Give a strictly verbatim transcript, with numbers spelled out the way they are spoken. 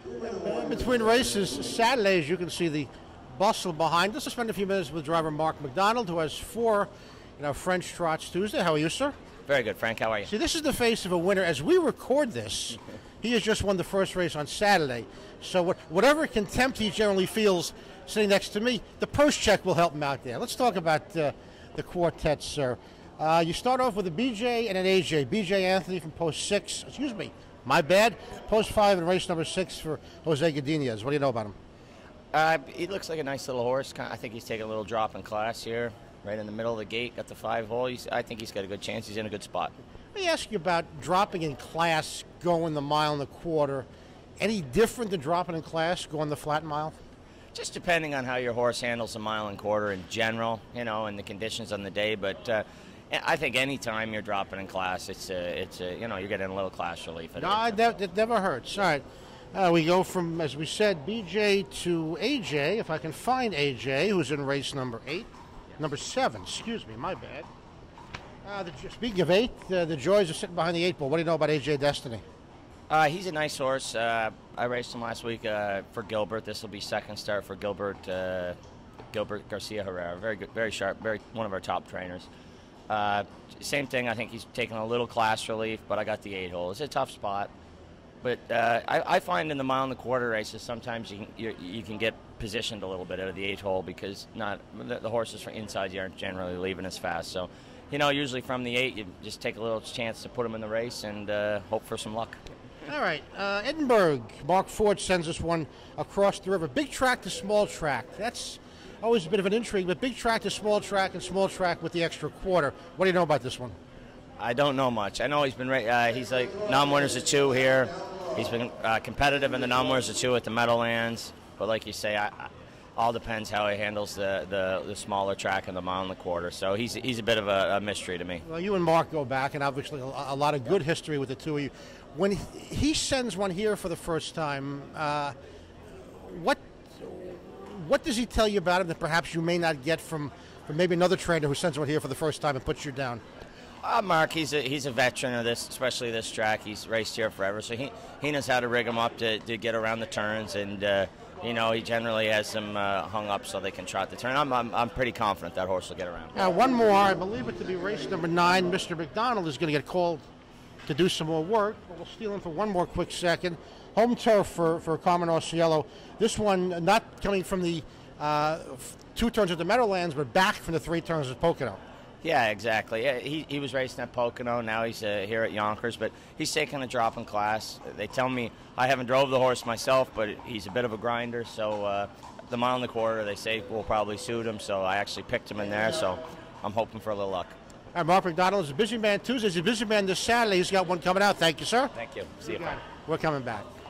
Between races, Saturdays, you can see the bustle behind us. I spent a few minutes with driver Mark MacDonald, who has four you know, French trots Tuesday. How are you, sir? Very good, Frank. How are you? See, this is the face of a winner. As we record this, he has just won the first race on Saturday. So what, whatever contempt he generally feels sitting next to me, the purse check will help him out there. Let's talk about uh, the quartet, sir. Uh, you start off with a B J and an A J. B J Anthony from post six. Excuse me, my bad. Post five in race number six for Jose Godinez. What do you know about him? Uh, he looks like a nice little horse. I think he's taking a little drop in class here, right in the middle of the gate. Got the five hole. He's, I think he's got a good chance. He's in a good spot. Let me ask you about dropping in class, going the mile and a quarter. Any different than dropping in class, going the flat mile? Just depending on how your horse handles a mile and quarter in general, you know, and the conditions on the day. But uh, I think any time you're dropping in class, it's a, it's a, you know, you're getting a little class relief. No, it, it never hurts. All right. Uh, we go from, as we said, B J to A J. If I can find A J, who's in race number eight. Number seven, excuse me, my bad. Uh, the, speaking of eight, uh, the Joys are sitting behind the eight ball. What do you know about A J Destiny? Uh, he's a nice horse. Uh, I raced him last week uh, for Gilbert. This will be second start for Gilbert uh, Gilbert Garcia Herrera. Very good, very sharp, very one of our top trainers. Uh, same thing. I think he's taking a little class relief, but I got the eight hole. It's a tough spot, but uh, I, I find in the mile and the quarter races sometimes you can, you, you can get positioned a little bit out of the eight hole because not the, the horses from inside you aren't generally leaving as fast. So, you know, usually from the eight, you just take a little chance to put them in the race and uh, hope for some luck. All right, uh, Edinburgh. Mark Ford sends us one across the river. Big track to small track. That's always a bit of an intrigue, but big track to small track and small track with the extra quarter. What do you know about this one? I don't know much. I know he's been uh, he's like non-winners of two here. He's been uh, competitive in the non-winners of two at the Meadowlands. But like you say, I, I, all depends how he handles the, the, the smaller track and the mile and the quarter. So he's he's a bit of a, a mystery to me. Well, you and Mark go back, and obviously a, a lot of good history with the two of you. When he, he sends one here for the first time, uh, what what does he tell you about him that perhaps you may not get from, from maybe another trainer who sends one here for the first time and puts you down? Uh, Mark, he's a he's a veteran of this, especially this track. He's raced here forever, so he he knows how to rig them up to, to get around the turns, and uh, you know he generally has them uh, hung up so they can trot the turn. I'm I'm, I'm pretty confident that horse will get around. Now, one more, I believe it to be race number nine. Mister MacDonald is going to get called to do some more work, but we'll steal him for one more quick second. Home turf for, for Carmen Orciello. This one not coming from the uh, two turns at the Meadowlands, but back from the three turns at Pocono. Yeah, exactly. Yeah, he, he was racing at Pocono. Now he's uh, here at Yonkers, but he's taking a drop in class. They tell me, I haven't drove the horse myself, but he's a bit of a grinder, so uh, the mile and the quarter, they say, will probably suit him, so I actually picked him in there, so I'm hoping for a little luck. All right, Mark MacDonald is a busy man Tuesday. He's a busy man this Saturday. He's got one coming out. Thank you, sir. Thank you. See you. you We're coming back.